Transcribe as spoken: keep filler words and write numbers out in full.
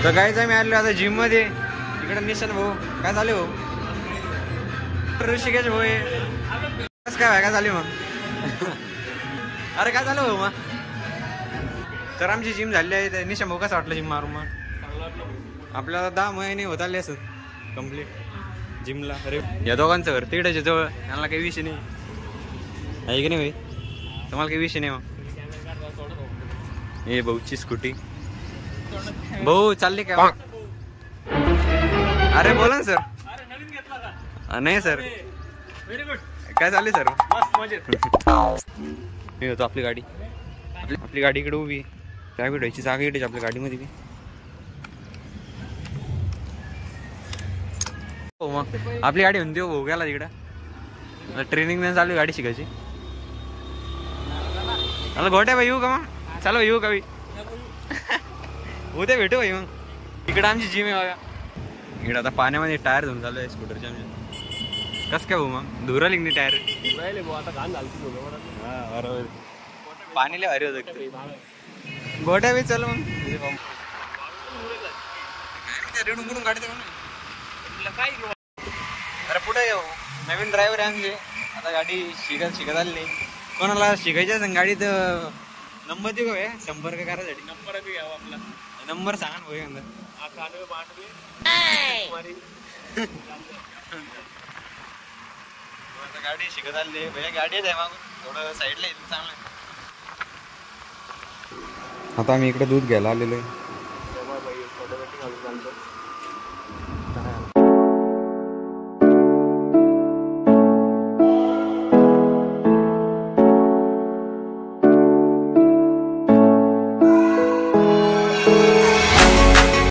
तर काहीच आम्ही आलो आता जिम मध्ये. इकडे निशान भाऊ काय झाले हो ऋषिकेश भाऊ कस काय काय झाले मग. अरे काय झालं भाऊ मग. तर आमची जिम झाली आहे. निशान भाऊ कसं वाटलं जिम मारून मग. आपल्याला दहा महिने होत आले असत कम्प्लीट जिमला. अरे या दोघांचं घर तिकडेच जवळ त्यांना काही विषय नाही आहे की नाही भाई. तुम्हाला काही विषय नाही मग. हे भाऊची स्कूटी. भाऊ चालले काय. अरे बोला ना सर. नाही सर काय चालले सर. मी होतो आपली गाडी. आपली आपली गाडी इकडे उभी. काय भेटायची जागा इकडे आपल्या गाडीमध्ये बी. हो मग आपली गाडी म्हणते हो भाऊ गेला तिकडं ट्रेनिंग नाही चालू गाडी शिकायची. आता गोट्या भाई येऊ का मग. चालू येऊ का भाई. उद्या भेटू भाई मग. इकडं आमची जिम आहे बघा. इकडे आता पाण्यामध्ये टायर धुवून चालू आहे स्कूटरच्या आमच्या. कसं काय भाऊ मग धुरा लिंगणी टायर. आता घाण झाली बरोबर. पाणी लय भारी होतं. गोट्या बी चल मग. रेडून करून गाडी काय. अरे पुढे येऊ नवीन ड्रायव्हर आहे आमचे. आता गाडी शिकत शिकत आली नाही. कोणाला शिकायच्या गाडीत नंबर देऊ का संपर्क करायसाठी. नंबर बी घ्यावा आपला. नंबर सांगा ना भाई. गाडी शिकत आली भैया. गाडी आहे मागून थोडं साईडला येईल चांगलं. आता आम्ही इकडे दूध घ्यायला आलेलो आहे.